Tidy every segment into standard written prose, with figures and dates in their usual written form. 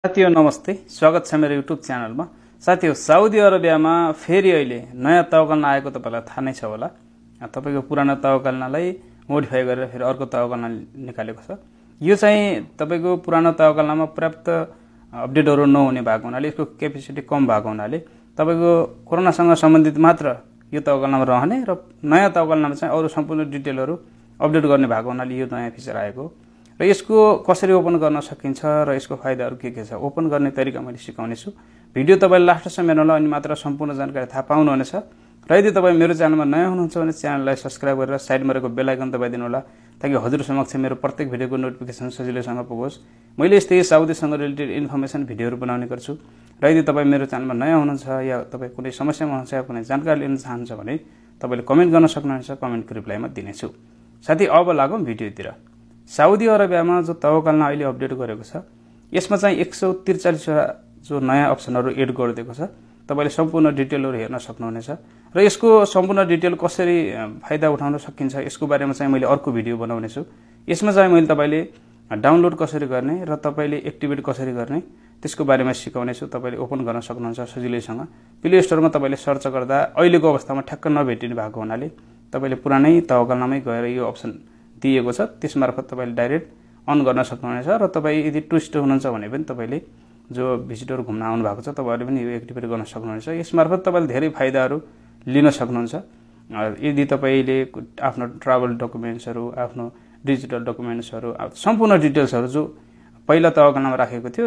साथीहरु नमस्ते, स्वागत छ मेरो युट्युब च्यानलमा। साथीहरु, साउदी अरेबियामा फेरि अहिले नयाँ तवकलना आएको तपाईलाई थाहा नै छ होला। तपाईको पुरानो तवकलनालाई मोडिफाई गरेर फेरि अर्को तवकलना निकालेको छ। यो चाहिँ तपाईको पुरानो तवकलनामा पर्याप्त अपडेटहरु नहुने भएको हुनाले, यसको क्यापेसिटी कम भएको हुनाले तपाईको कोरोनासँग सम्बन्धित मात्र यो तवकलनामा रहने र नयाँ तवकलनामा चाहिँ अरु सम्पूर्ण डिटेलहरु अपडेट गर्ने भएको हुनाले यो नयाँ फिचर आएको। र यसको कसरी ओपन गर्न सकिन्छ र यसको फाइदाहरु के छ, ओपन गर्ने तरिका मैले सिकाउने छु। भिडियो तपाईले लास्टसम्म हेर्नु होला, अनि मात्र सम्पूर्ण जानकारी थाहा पाउनुहुनेछ। र यदि तपाई मेरो च्यानलमा नयाँ हुनुहुन्छ भने च्यानललाई सब्स्क्राइब गरेर साइडमा रहेको बेल आइकन दबाइदिनु होला, ताकि हजुर समक्ष मेरो प्रत्येक भिडियोको नोटिफिकेसन सजिलैसँग पुगोस्। मैले यस्तै साउदीसँग रिलेटेड इन्फर्मेसन भिडियोहरु बनाउने गर्छु। र यदि तपाई मेरो च्यानलमा नयाँ हुनुहुन्छ या तपाई कुनै समस्यामा हुनुहुन्छ या कुनै जानकारी लिन चाहनुहुन्छ भने तपाईले कमेन्ट गर्न सक्नुहुन्छ, कमेन्टको रिप्लाईमा दिनेछु। साथी, अब लागौं भिडियोतिर। साउदी अरेबियामा जो तवकलना अहिले अपडेट गरेको छ, यसमा चाहिँ 143 जो नयाँ अप्सनहरु एड गरिदिएको छ। तपाईले सम्पूर्ण डिटेलहरु हेर्न सक्नुहुनेछ र यसको सम्पूर्ण डिटेल कसरी फाइदा उठाउन सकिन्छ यसको बारेमा चाहिँ मैले अर्को भिडियो बनाउने छु। यसमा चाहिँ मैले तपाईले डाउनलोड कसरी गर्ने र तपाईले एक्टिभेट कसरी गर्ने त्यसको बारेमा सिकाउने छु। तपाईले ओपन गर्न सक्नुहुन्छ सजिलैसँग। प्ले स्टोरमा तपाईले सर्च गर्दा अहिलेको अवस्थामा ठ्याक्क नभेटिने भएको हुनाले तपाईले पुरानै तवकलनामै गएर यो अप्सन दिएको छ, त्यसमार्फत तपाईले डाइरेक्ट अन गर्न सक्नुहुनेछ। र तपाई यदि टुरिस्ट हुनुहुन्छ भने पनि तपाईले जो भिजिटर घुम्न आउनु भएको छ तपाईहरुले पनि यो एक्टिभेट गर्न सक्नुहुनेछ। यसमार्फत तपाईले धेरै फाइदाहरु लिन सक्नुहुन्छ। यदि तपाईले आफ्नो ट्राभल डकुमेन्ट्सहरु, आफ्नो डिजिटल डकुमेन्ट्सहरु, सम्पूर्ण डिटेल्सहरु जो पहिला तवकलनामा राखेको थियो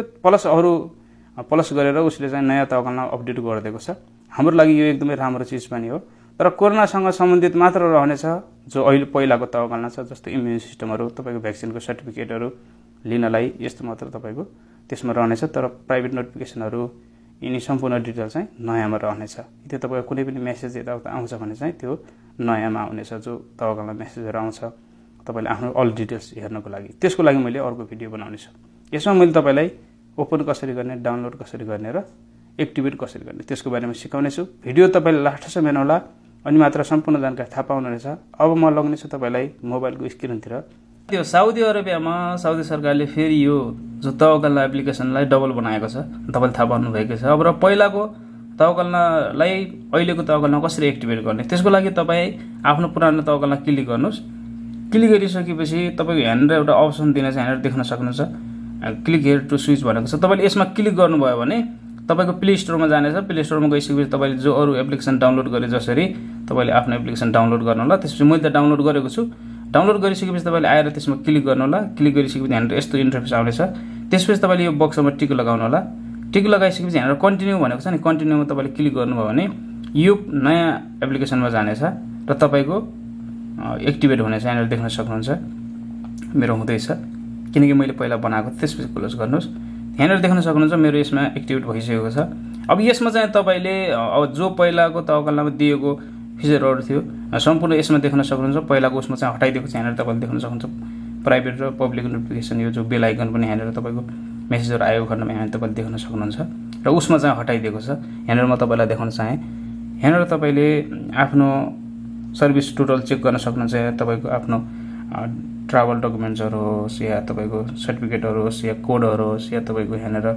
प्लस गरेर उसले चाहिँ नयाँ तवकलना अपडेट गरिदिएको छ। हाम्रो लागि यो एकदमै राम्रो चीज पनि हो। तर कोरोनासँग सम्बन्धित मात्र रहनेछ जो अहिले पहिलाको तवकलना छ, जस्तो इम्युन सिस्टमहरु, तपाईको भ्याक्सिनको सर्टिफिकेटहरु लिनलाई यस्तो मात्र तपाईको त्यसमा रहनेछ। तर प्राइभेट नोटिफिकेसनहरु यिनी सम्पूर्ण डिटेल चाहिँ नयाँमा रहनेछ। यदि तपाईको कुनै पनि मेसेज यताउता आउँछ भने चाहिँ त्यो नयाँमा आउनेछ। जो तवकलना मेसेजहरु आउँछ तपाईले आफ्नो अल डिटेल्स हेर्नको लागि, त्यसको लागि मैले अर्को भिडियो बनाउने छु। यसमा मैले तपाईलाई ओपन कसरी गर्ने, डाउनलोड कसरी गर्ने र एक्टिभेट कसरी गर्ने त्यसको बारेमा सिकाउने छु। भिडियो तपाईले लास्टसम्म हेर्नु होला, अनि मात्र सम्पूर्ण जानकारी थाहा पाउनुहुनेछ। अब म लग्ने छु तपाईलाई मोबाइलको स्क्रिनतिर। त्यो साउदी अरेबियामा साउदी सरकारले फेरि यो जो तवकलना एप्लिकेसनलाई डबल बनाएको छ, तपाईले थाहा पाउनु भएको छ। अब र पहिलाको तवकलनालाई अहिलेको तवकलना कसरी एक्टिभेट गर्ने त्यसको लागि तपाई आफ्नो पुरानो तवकलना क्लिक गर्नुस्। क्लिक गरिसकेपछि तपाईको यहाँनिर एउटा अप्सन दिने छ, यहाँनिर देख्न सक्नुहुन्छ क्लिक हियर टु स्विच भनेको छ। तपाईले यसमा क्लिक गर्नुभयो भने तपाईको प्ले स्टोरमा जानेछ। प्ले स्टोरमा गइसकेपछि तपाईले जो अरु एप्लिकेसन डाउनलोड गरे जसरी तपाईले आफ्नो एप्लिकेसन डाउनलोड गर्नु होला। त्यसपछि मैले त डाउनलोड गरेको छु। डाउनलोड गरिसकेपछि तपाईले आएर त्यसमा क्लिक गर्नु होला। क्लिक गरिसकेपछि यहाँनिर यस्तो इन्टरफेस आउनेछ। त्यसपछि तपाईले यो बक्समा टिक लगाउनु होला। टिक लगाइसकेपछि यहाँनिर कन्टिन्यू भनेको छ नि, कन्टिन्यूमा तपाईले क्लिक गर्नुभयो भने यो नयाँ एप्लिकेसनमा जानेछ र तपाईको एक्टिभेट हुनेछ। यहाँनिर देख्न सक्नुहुन्छ मेरो हुँदैछ, किनकि मैले पहिला बनाएको। त्यसपछि क्लोज गर्नुस्। यहाँनिर देख्न सक्नुहुन्छ मेरो यसमा एक्टिभेट भइसकेको छ। अब यसमा चाहिँ तपाईले जो पहिलाको तवकलनामा दिएको फिचरहरु थियो सम्पूर्ण यसमा देख्न सक्नुहुन्छ। पहिलाको उसमा चाहिँ हटाइदिएको छ। यहाँनिर तपाईले देख्न सक्नुहुन्छ प्राइभेट र पब्लिक नोटिफिकेसन, यो जो बेल आइकन पनि यहाँनिर तपाईको मेसेजहरु आएको खण्डमा यहाँ तपाईले देख्न सक्नुहुन्छ र उसमा चाहिँ हटाइदिएको छ। यहाँनिर म तपाईलाई देखाउन चाहे, यहाँनिर तपाईले आफ्नो सर्भिस टोटल चेक गर्न सक्नुहुन्छ। तपाईको आफ्नो ट्राभल डकुमेन्ट्सहरु होस् या तपाईको सर्टिफिकेटहरु होस् या कोडहरु होस् या तपाईको यहाँनिर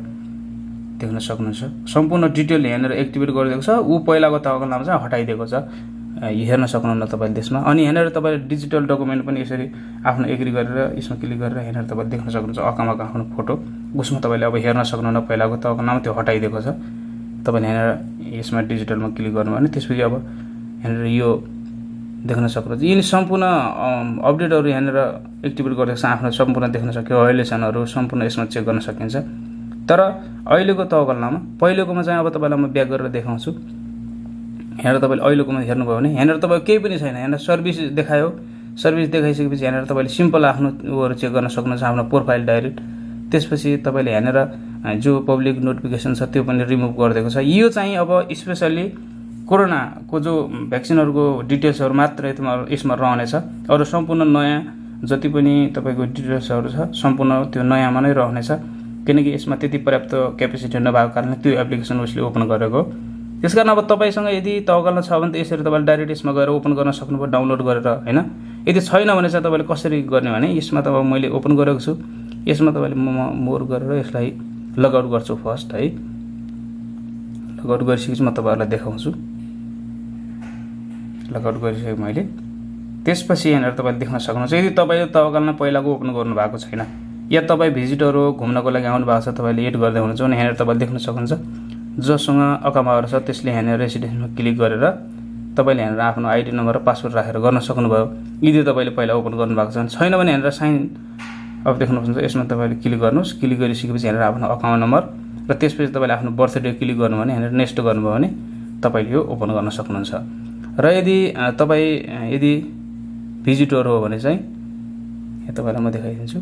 देख्न सक्नुहुन्छ सम्पूर्ण डिटेल यहाँनिर एक्टिभेट गरिदिएको छ। उ पहिलाको तवकलनामा चाहिँ हटाइदिएको छ, हेर्न सक्नुहुन्न तपाईले त्यसमा। अनि यहाँनिर तपाईले डिजिटल डकुमेन्ट पनि यसरी आफ्नो एग्री गरेर यसमा क्लिक गरेर यहाँनिर तपाईले देख्न सक्नुहुन्छ अकामका आफ्नो फोटो। उसमा तपाईले अब हेर्न सक्नुहुन्न, पहिलाको तवकलनामा त्यो हटाइदिएको छ। तपाईले यहाँनिर यसमा डिजिटलमा क्लिक गर्नुभयो भने त्यसपछि अब यहाँनिर यो देख्न सक्नुहुन्छ यिनी सम्पूर्ण अपडेटहरु यहाँनिर एक्टिभेट गरेको छ। आफ्नो सम्पूर्ण देख्न सक्यो, भायोलेसनहरु सम्पूर्ण यसमा चेक गर्न सकिन्छ। तर अहिलेको तवकलनामा पहिलेकोमा चाहिँ अब तपाईलाई म ब्याक गरेर देखाउँछु। यहाँनिर तपाईले अहिलेकोमा हेर्नुभयो भने यहाँनिर तपाईको केही पनि छैन। यहाँनिर सर्भिस देखायो। सर्भिस देखाइसकेपछि यहाँनिर तपाईले सिम्पल आफ्नो उहरु चेक गर्न सक्नुहुन्छ, आफ्नो प्रोफाइल डाइरेक्ट। त्यसपछि तपाईले यहाँनिर जो पब्लिक नोटिफिकेसन छ त्यो पनि रिमुभ गरिदिएको छ। यो चाहिँ अब स्पेशली कोरोनाको जो भ्याक्सिनहरुको डिटेल्सहरु मात्र यसमा रहनेछ। अरु सम्पूर्ण नयाँ जति पनि तपाईको डिटेल्सहरु छ सम्पूर्ण त्यो नयाँमा नै रहनेछ, किनकि यसमा त्यति पर्याप्त क्यापेसिटी नभएको कारणले त्यो एप्लिकेसन उसले ओपन गरेको। त्यसकारण अब तपाईसँग यदि तवकलना छ भने त यसरी तपाईले डाइरेक्ट यसमा गएर ओपन गर्न सक्नुभयो डाउनलोड गरेर, हैन। यदि छैन भने चाहिँ तपाईले कसरी गर्ने भने यसमा त अब मैले ओपन गरेको छु। यसमा तपाईले मोर गरेर यसलाई लगआउट गर्छु फर्स्ट है। लगआउट गरिसकेपछि म तपाईहरुलाई देखाउँछु। लगआउट गरिसके मैले त्यसपछि यहाँहरु तपाईले देख्न सक्नुहुन्छ यदि तपाईले तवकालमा पहिलाको ओपन गर्नु भएको छैन या तपाई भिजिटर हो घुम्नको लागि आउनु भएको छ तपाईले एड गर्दै हुनुहुन्छ भने यहाँहरु तपाईले देख्न सक्नुहुन्छ जससँग अकाउन्ट छ त्यसले यहाँ रेसिडेन्समा क्लिक गरेर तपाईले यहाँ आफ्नो आईडी नम्बर र पासवर्ड राखेर गर्न सक्नुभयो। यदि तपाईले पहिला ओपन गर्नु भएको छैन भने यहाँ साइन अब देख्नुहुन्छ यसमा तपाईले क्लिक गर्नुस्। क्लिक गरिसकेपछि यहाँ आफ्नो अकाउन्ट नम्बर र त्यसपछि तपाईले आफ्नो बर्थडे क्लिक गर्नु भने यहाँ नेक्स्ट गर्नुभयो भने तपाईले यो ओपन गर्न सक्नुहुन्छ। र यदि भिजिटर हो भने चाहिँ यहाँ तपाईलाई म देखाइदिन्छु।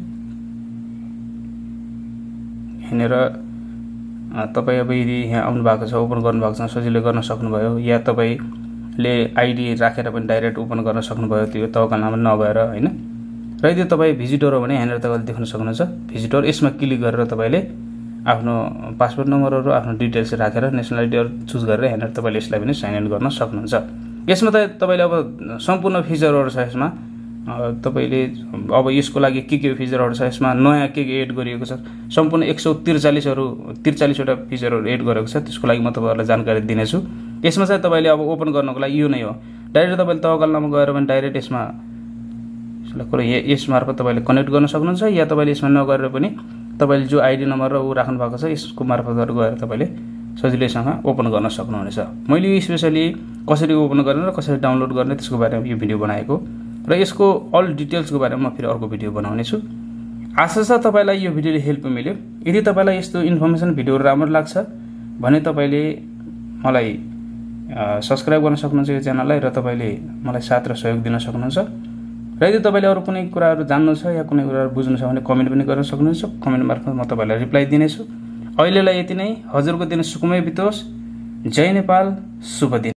यहाँनेर तपाई अब यदि यहाँ आउनु भएको छ ओपन गर्नु भएको छ सजिलै गर्न सक्नुभयो या तपाईले आईडी राखेर पनि डाइरेक्ट ओपन गर्न सक्नुभयो त्यो तवका नाम नभएर हैन। र यदि तपाई भिजिटर हो भने यहाँ तपाईले देख्न सक्नुहुन्छ भिजिटर यसमा क्लिक गरेर तपाईले आफ्नो पासवर्ड नम्बरहरु आफ्नो डिटेल्स राखेर नेशनलिटी चुज गरेर यहाँ तपाईले यसलाई पनि साइन इन गर्न सक्नुहुन्छ। यसमा त तपाईले अब सम्पूर्ण फिचरहरु छ यसमा तपाईले अब यसको लागि के फिचरहरु छ यसमा नयाँ के एड गरिएको छ सम्पूर्ण 143 वटा फिचरहरु एड गरेको छ त्यसको लागि म तपाईहरुलाई जानकारी दिनेछु। यसमा चाहिँ तपाईले अब ओपन गर्नको लागि यो नै हो डाइरेक्ट तपाईले तवकालमा गएर पनि डाइरेक्ट यसमा यस मार्फत तपाईले कनेक्ट गर्न सक्नुहुन्छ या तपाईले यसमा नगरेर पनि तपाईले जो आईडी नम्बर र उ राख्नु भएको छ यसको मार्फत गएर तपाईले सजिलैसँग ओपन गर्न सक्नुहुनेछ। मैले यो स्पेशली कसरी ओपन गर्ने र कसरी डाउनलोड गर्ने त्यसको बारेमा यो भिडियो बनाएको र यसको अल डिटेल्सको बारेमा म फेरि अर्को भिडियो बनाउने छु। आशा छ तपाईलाई यो भिडियोले हेल्प मिल्यो। यदि तपाईलाई यस्तो इन्फर्मेसन भिडियोहरु राम्रो लाग्छ भने तपाईले मलाई सब्स्क्राइब गर्न सक्नुहुन्छ यो च्यानललाई र तपाईले मलाई साथ र सहयोग दिन सक्नुहुन्छ। र यदि तपाईले अरु कुनै कुराहरु जान्नु छ या कुनै कुराहरु बुझ्नु छ भने कमेन्ट पनि गर्न सक्नुहुन्छ। कमेन्ट मार्फत म तपाईलाई रिप्लाई दिनेछु। अहिलेलाई यति नै। हजुरको दिन सुखमय बितोस्। जय नेपाल। शुभ दिन।